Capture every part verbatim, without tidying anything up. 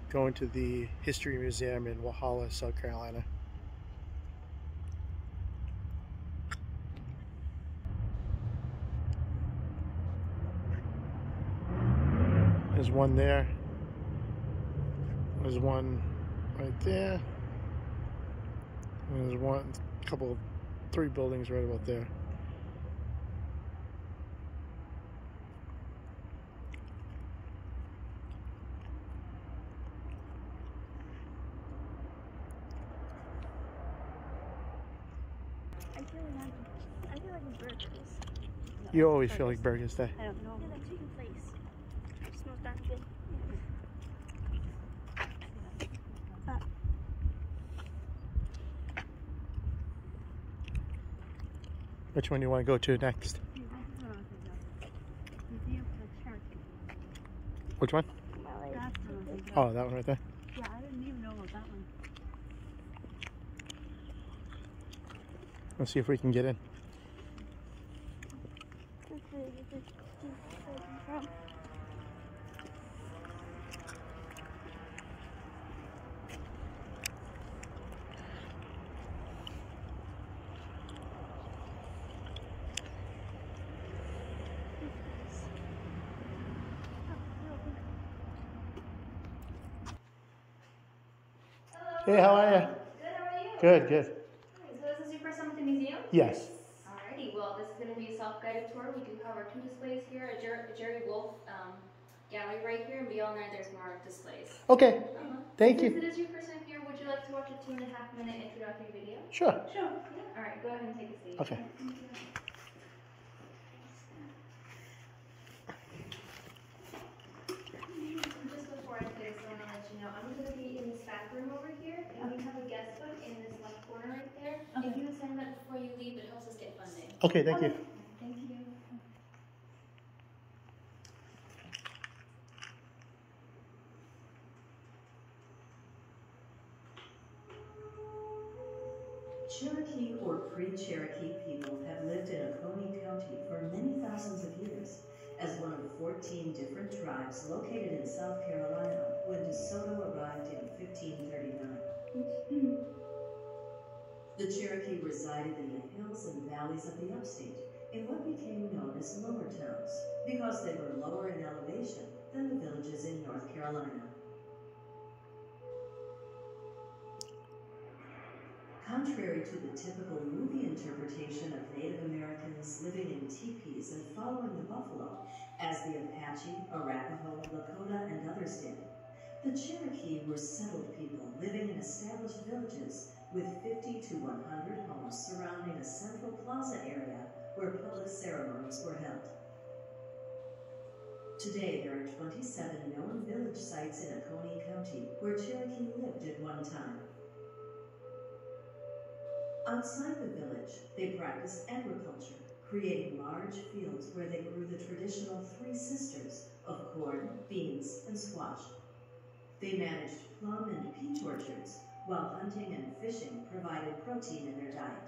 going to the History Museum in Walhalla, South Carolina. There's one there. There's one right there. And there's one, couple, three buildings right about there. I feel like I'm, I feel like burgers. No, You always burgers. feel like Burgers Day. I don't know. I feel like chicken place. It smells darn good. Uh, Which one do you want to go to next? Which one? Oh, that one right there? Yeah, I didn't even know about that one. Let's see if we can get in. Hey, how are you? Good, how are you? Good, good. Okay, so this is your first time at the museum? Yes. Alrighty, well this is going to be a self-guided tour. We do cover two displays here, a, Jer a Jerry Wolf um, gallery right here, and beyond that there's more displays. Okay, uh-huh. thank Since you. it is your first time here, would you like to watch a two and a half minute introductory video? Sure. Sure. Yeah. Alright, go ahead and take a seat. Okay. Just before I say this, I want to let you know, I'm going to be in this back room over here, and we have a guest book in this left corner right there. Okay. If you would sign that before you leave, it helps us get funding. Okay, thank you. Thank you. Cherokee or pre-Cherokee people have lived in Oconee County for many thousands of years as one of fourteen different tribes located in South Carolina when DeSoto arrived in fifteen thirty-nine. The Cherokee resided in the hills and valleys of the upstate in what became known as lower towns because they were lower in elevation than the villages in North Carolina. Contrary to the typical movie interpretation of Native Americans living in teepees and following the buffalo, as the Apache, Arapaho, Lakota, and others did, the Cherokee were settled people living in established villages with fifty to one hundred homes surrounding a central plaza area where public ceremonies were held. Today, there are twenty-seven known village sites in Oconee County where Cherokee lived at one time. Outside the village, they practiced agriculture, creating large fields where they grew the traditional three sisters of corn, beans, and squash. They managed plum and peach orchards, while hunting and fishing provided protein in their diet.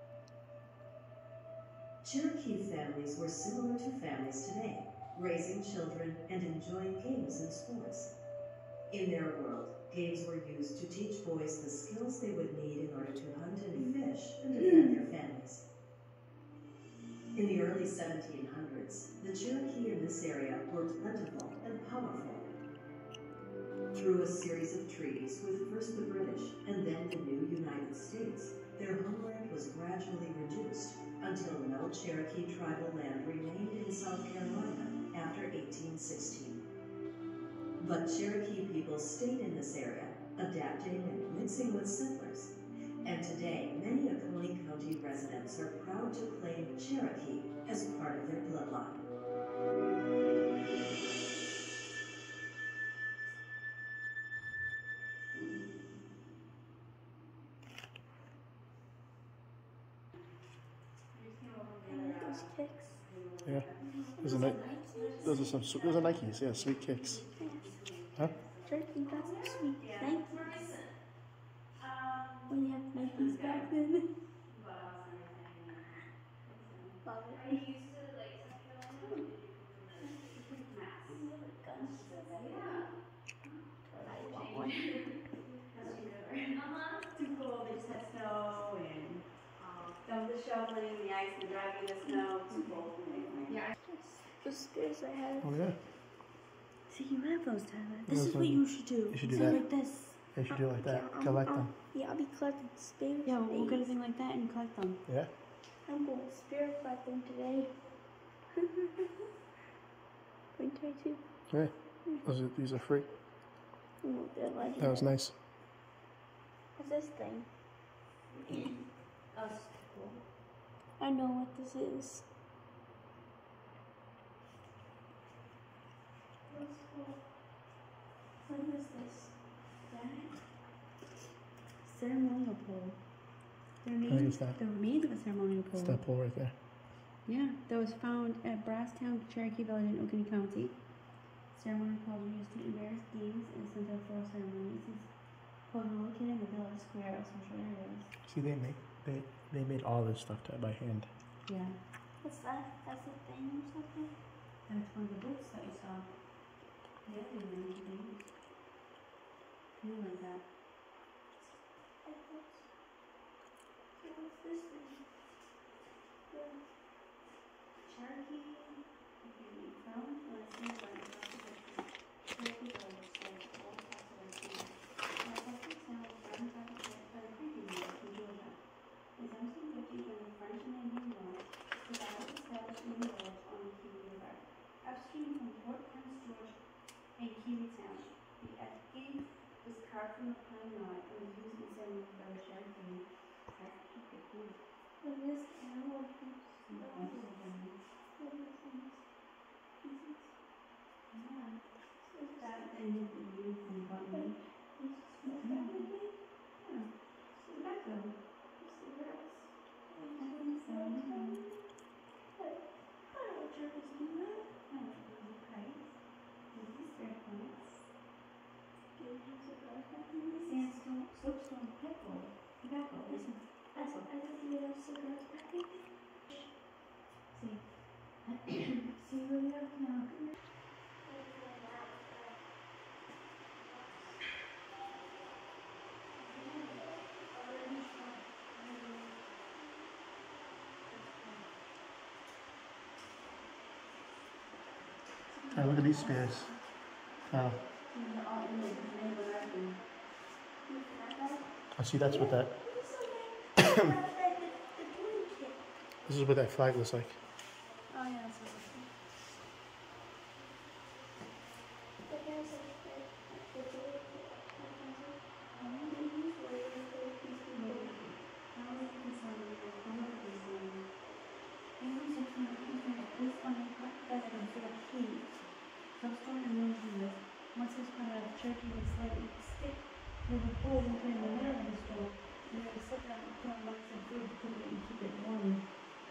Cherokee families were similar to families today, raising children and enjoying games and sports. In their world, games were used to teach boys the skills they would need in order to hunt and fish and defend their families. In the early seventeen hundreds, the Cherokee in this area were plentiful and powerful. Through a series of treaties with first the British and then the new United States, their homeland was gradually reduced until no Cherokee tribal land remained in South Carolina after eighteen sixteen. But Cherokee people stayed in this area, adapting and mixing with settlers. And today, many Oconee County residents are proud to claim Cherokee as part of their bloodline. those kicks. Yeah. Those are, Ni those are some, those are Nikes, yeah, sweet kicks. Huh? Cherokee got some sweet Nikes. When you have Nikes back then. Love it. shoveling the ice and driving the snow. Too cold for me. Yeah. The spears I have. Oh, yeah. See, you have those, Tyler. This Those is are- what you should do. You should do Something that. like this. You should do it like that. Yeah, I'm- Collect I'm- them. Yeah, I'll be collecting spears. Yeah, we'll, we'll get a today. thing like that and collect them. Yeah? I'm going spear collecting today. twenty twenty-two. Okay. Those are, these are free. Oh, they're legendary. That was nice. What's this thing? Oh, this is cool. I know what this is. What is this? That? Ceremonial pole. They're I think made, it's that. they're made of a ceremonial pole. It's that pole right there. Yeah, that was found at Brasstown, Cherokee Village in Oconee County. Ceremonial poles were used in various games and center for ceremonies. These poles were located in the village square of social areas. See, they make they they made all this stuff to, by hand. Yeah, What's that? That's a thing or something? that's one of the books that you saw. Yeah, they were made things. You like that. Like this. So what's this thing? The Cherokee, okay, found on a scene by the Cherokee Village, says old castle and sea. That second sound was found by the by the Creepy Village in Georgia. In seventeen fifty, when the French and Indian War, the battle was established in the village on the Kiwi River. Upstream from Fort Prince George and Kiwi Town, the F-gate was carved from a pine knot and was used in ceremony by the Cherokee. That's pretty cool. What is this animal? Some bones of them. What is this? Pieces? Yeah. Is this That ended the uniform button. This is more family? Yeah. Tobacco. Cigarettes? I think so. Yeah. But I don't know what Cherokee do that. I like these kites. These are spare plants. Do you have cigars back in this? Sandstone, soapstone, pickle. Tobacco. This is I said, I said, do you have cigars back in this? See. See what we have now. Hey, look at these spears. Oh. I see. That's what that. This is what that flag looks like. Oh yeah, that's what it is. But there's like the, the blue kit. Some and moonshine. Once this part of Cherokee would slightly stick with a hole and put it in the middle of the stove. And then sit down and put on some food to cook it and keep it warm.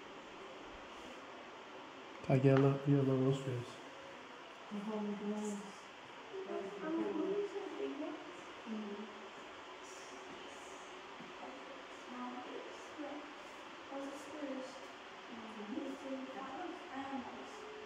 I get a little, you have a little spears. The whole nose. I'm always a big one. Mm-hmm. Small ones. Yeah. Those are spears. These are animals.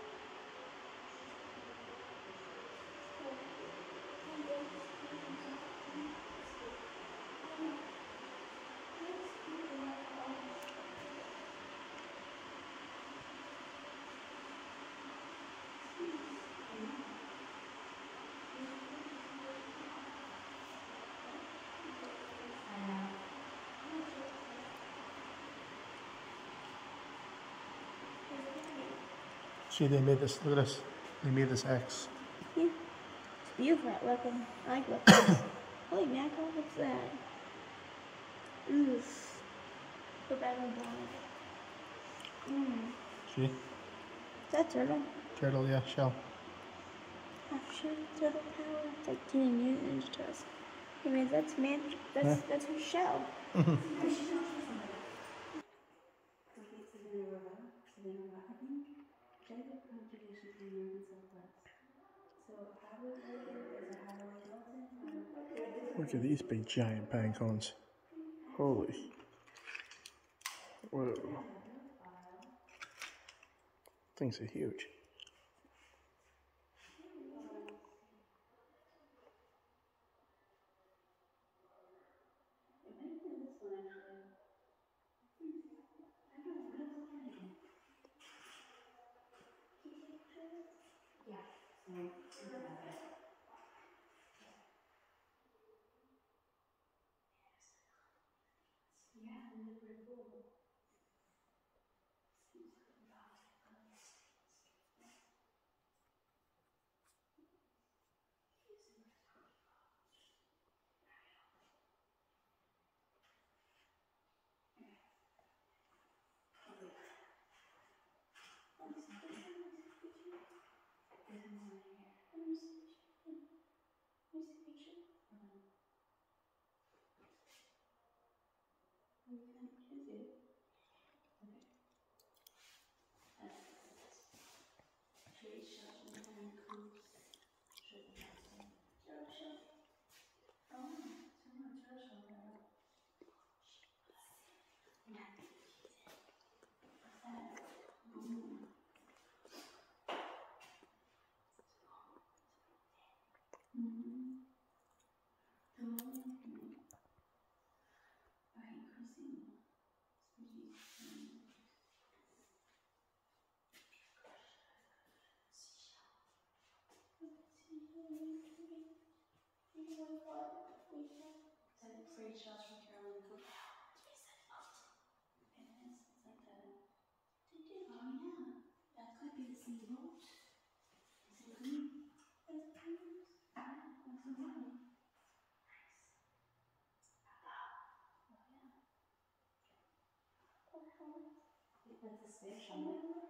See, they made this. Look at this. They made this X. Yeah. It's beautiful. I like them. I like weapons. Holy mackerel, what's that? Oof. Put that on the Mmm. See, Is that turtle? turtle. Yeah, shell. I'm sure turtle power. It's like Teenage Mutant Ninja Turtles. Anyways, that's man. That's Yeah. that's her shell. Look at these big giant pine cones. Holy. Whoa. Things are huge. Yeah, and they're pretty cool. That's a special.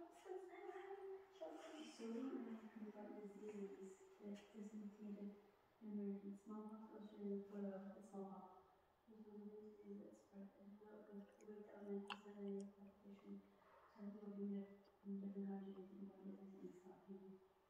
So we don't really confront diseases that is mutated emergent smallpox, Australian polio, but smallpox was one of those diseases that spread and what with without mental severity of population. So people can get from different countries and people get this and stop people.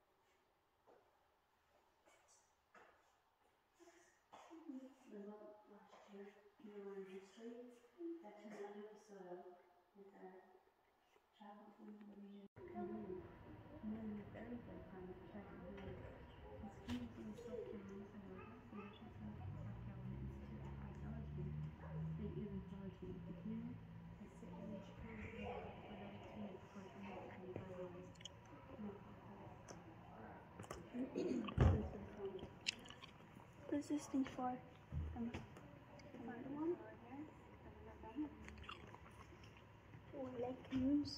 The vote last year, you learn history, that turned out Minnesota with our travel from the region. Canoe. And then the very good time to check it out. It's came from South Carolina, University of South Carolina Institute of Archaeology and Anthropology. The canoe has six inch curved river with over two meters according to the guidelines. What is this thing for? Um, another one? Oh, I like canoes.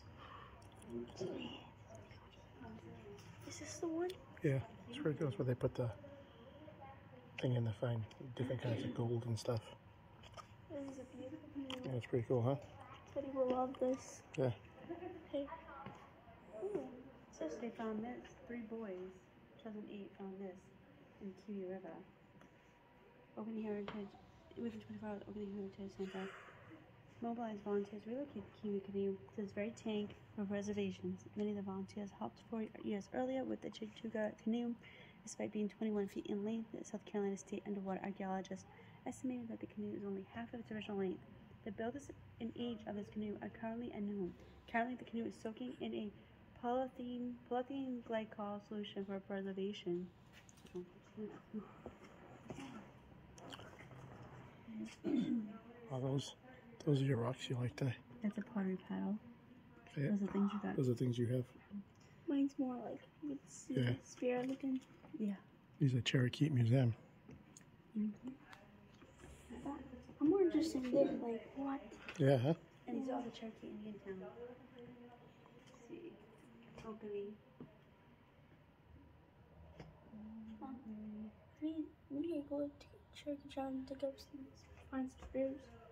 Is this the one? Yeah, it's pretty cool. That's where they put the thing in to find different kinds of gold and stuff. This is a beautiful canoe. Yeah, it's pretty cool, huh? Teddy will love this. Yeah. Hey. Ooh. So they found this. Three boys, two thousand eight, found this in Kiwi River. Oregon Heritage, within twenty-four hours, Oregon Heritage Center mobilized volunteers relocate Kiwi Canoe to this very tank of reservations. Many of the volunteers helped four years earlier with the Chattooga Canoe. Despite being twenty-one feet in length, the South Carolina State Underwater Archaeologists estimated that the canoe is only half of its original length. The build and age of this canoe are currently unknown. Currently, the canoe is soaking in a polythene, polythene glycol solution for preservation. Oh, those, those are your rocks you like to. That's a pottery paddle. Yeah. Those are things you got. Those are things you have. Mine's more like you can see Yeah. the spear looking. Yeah. These are Cherokee Museum. Mm-hmm. I'm more interested in this, like what? Yeah, huh? And these are all the Cherokee Indian towns. Let's see. Oakley. Um, we need, we need to go to Cherokee Town and dig up some, find some spears.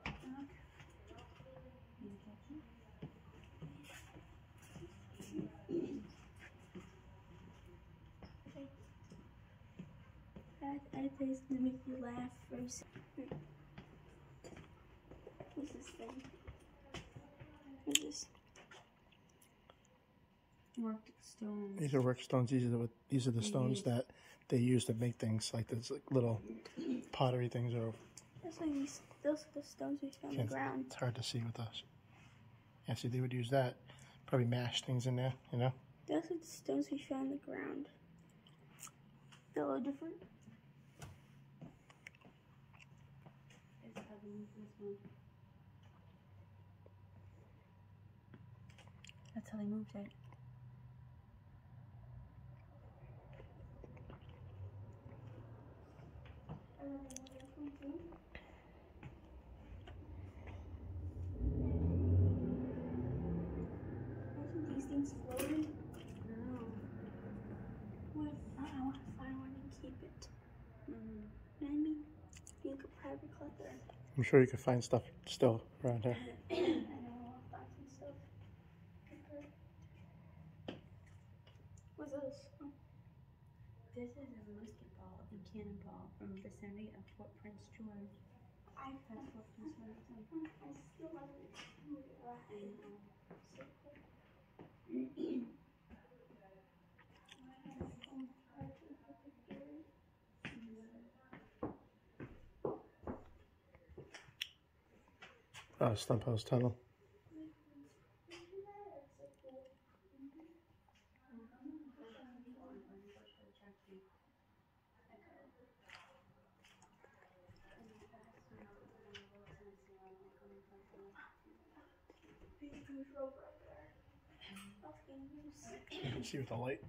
I, I taste to make you laugh first. What's this thing? What is this? Worked stones. These are work stones. These are the, these are the stones that they use to make things like this, like little pottery things. Or That's like these, those are the stones we found on the can't- ground. it's hard to see with us. Yeah, see, they would use that. Probably mash things in there, you know. Those are the stones we found on the ground. They're a little different. It's probably this one. That's how they moved it. thought they were this one too. Imagine these things floating. No. What if I want to find one and keep it? Mm-hmm. You know what I mean? Be like a private collector. I'm sure you could find stuff still around here. I know I'll find some stuff. What's this? Oh. This is a musket ball and cannonball from the vicinity of Fort Prince George. I, That's Fort Prince George. I still haven't. I know. So cool. Oh, Stump House Tunnel. You can see with the light.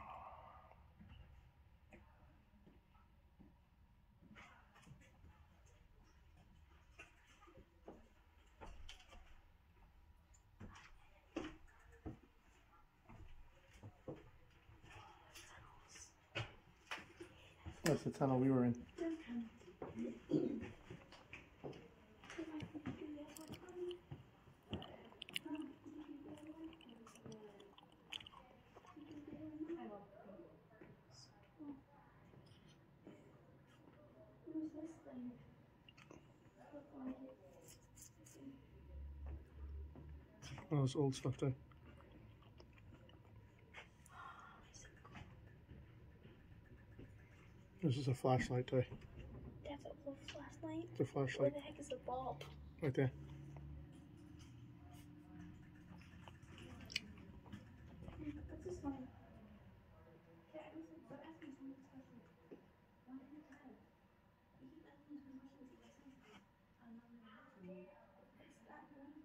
That's the tunnel we were in. Who's this thing? Oh, it's old stuff there. This is a flashlight toy. That's a little flashlight. It's a Where flashlight the heck is the bulb? right there. What's this one? Yeah, I was like, ask me some questions. One at a time. You keep asking me questions about something. I'm not gonna answer you. It's that one.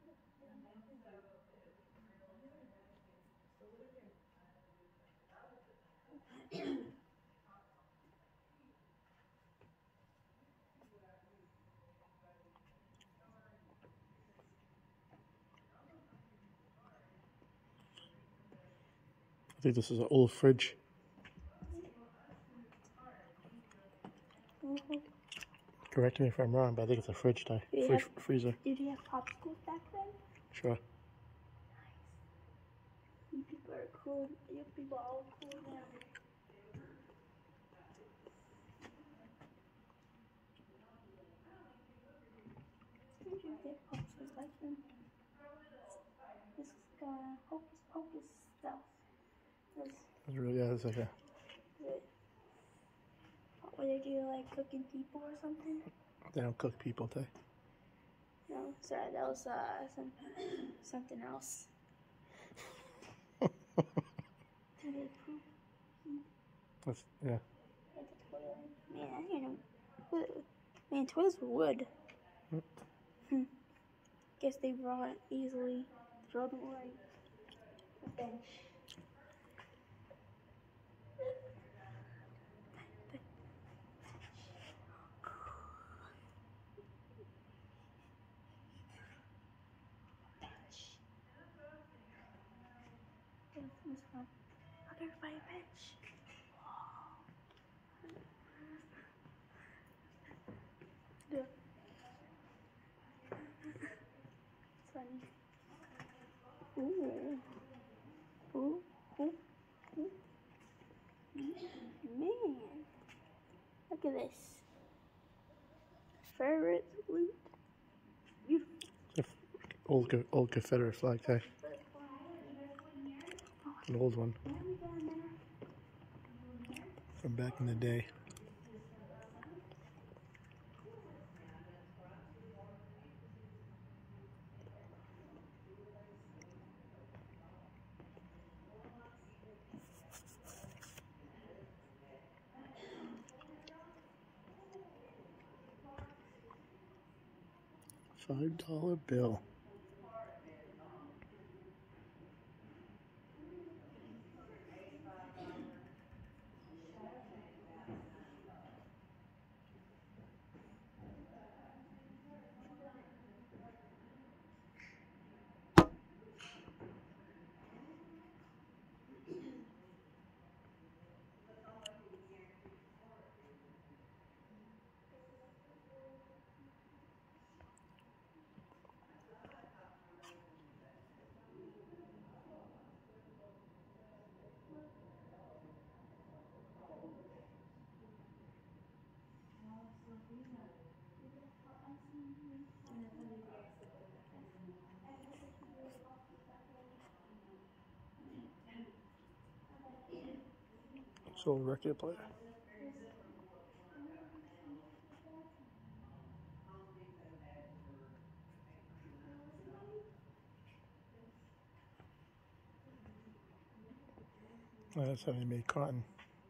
I think this is an old fridge. Mm-hmm. Correct me if I'm wrong, but I think it's a fridge toy. Do you Fridge have- freezer. Did you have popsicles back then? Sure. You people are cool. You people are all cool now. Where did you get popsicles back then? This is like uh, hocus pocus stuff. This, It's really, yeah, it's like a, the, what they do, like cooking people or something? they don't cook people toy. No, sorry, that was uh some, something else. Do they poop? That's, yeah. At the toilet? Man, I didn't know. Man, toilets were wood. Hmm. Hmm. Guess they rot easily. Throw them away. A bench. What's this from? I'll never buy a bench. Yeah. It's funny. Ooh. Ooh. Ooh. Ooh. Man. Look at this. Ferret loot. Beautiful. Old, old Confederate flag toy. An old one. From back in the day. Five dollar bill. school record player. Oh, that's how they made cotton.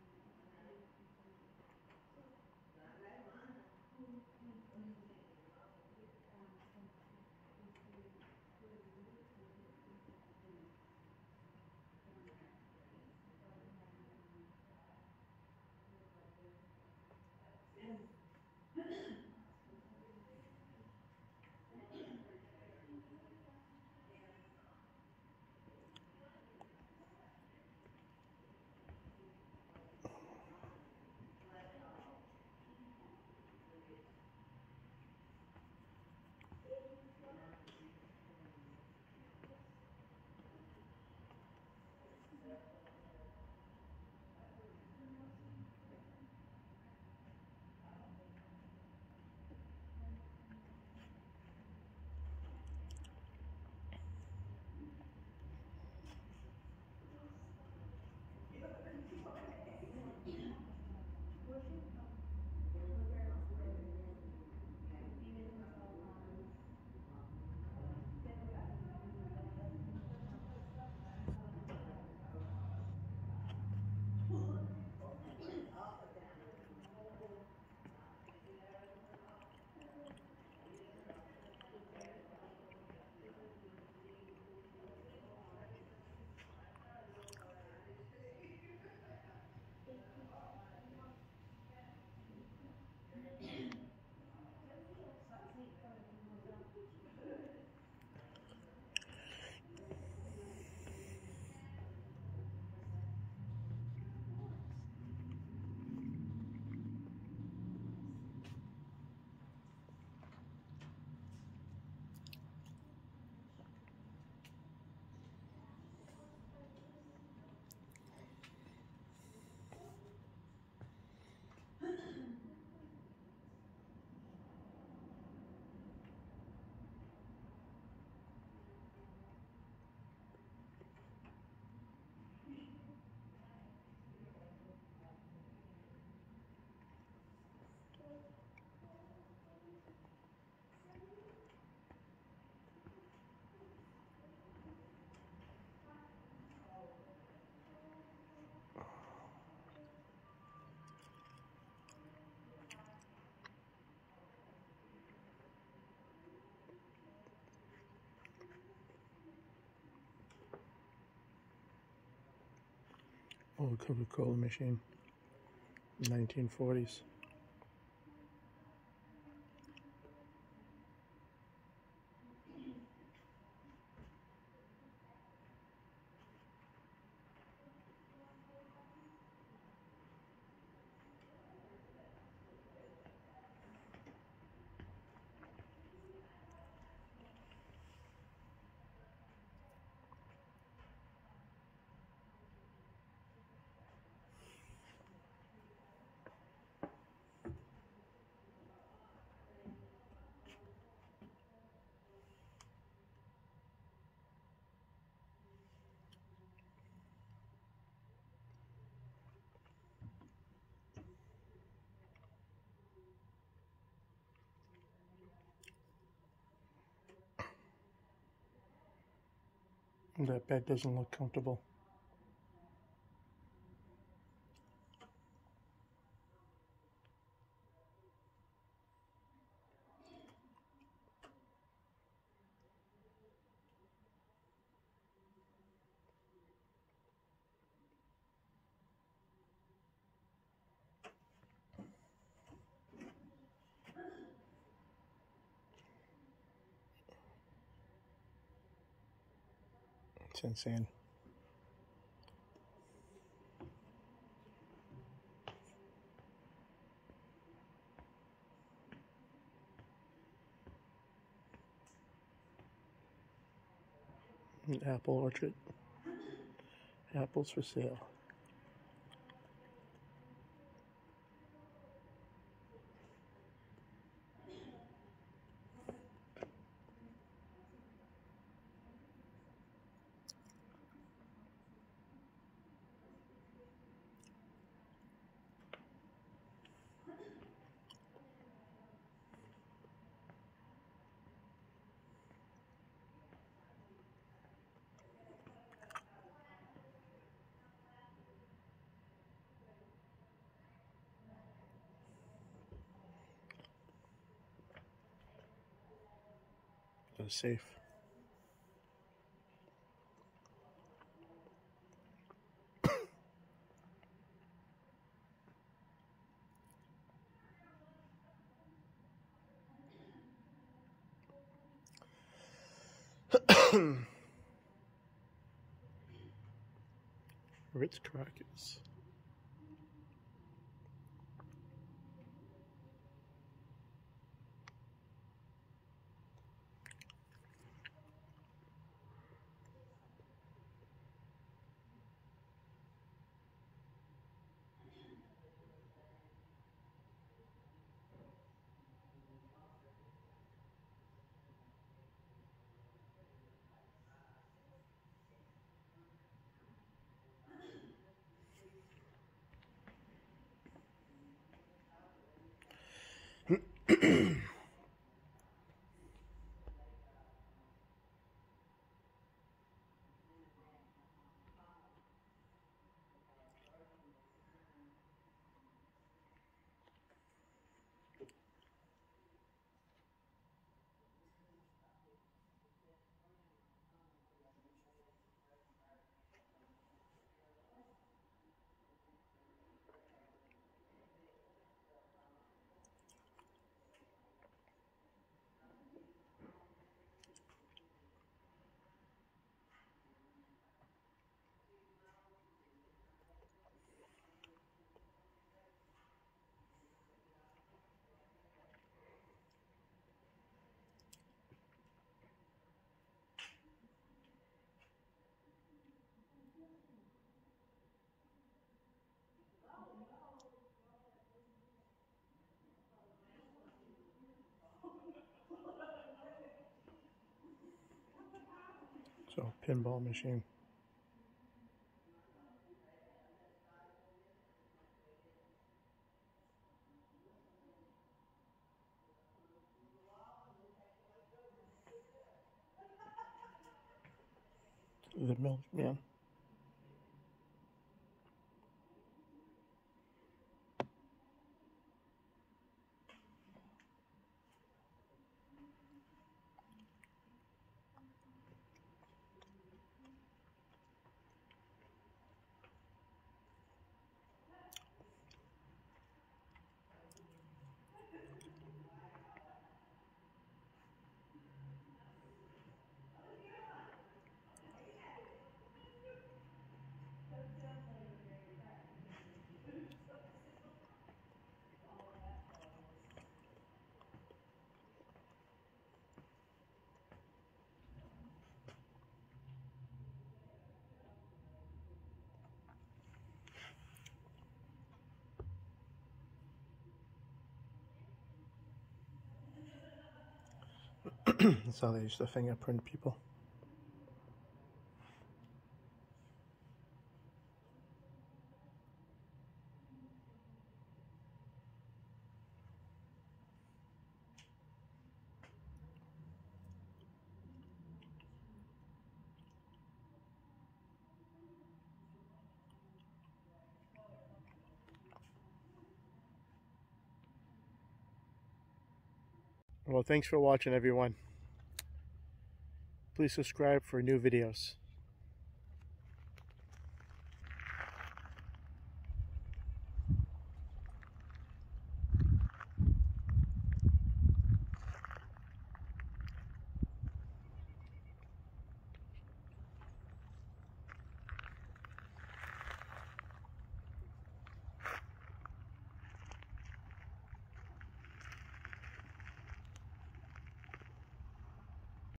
Old Coca-Cola machine, nineteen forties. That bed doesn't look comfortable. It's insane. An apple orchard. Apples for sale. a safe. Ritz crackers. So, pinball machine. The milkman. That's how they used to fingerprint people. Well, thanks for watching, everyone. Please subscribe for new videos.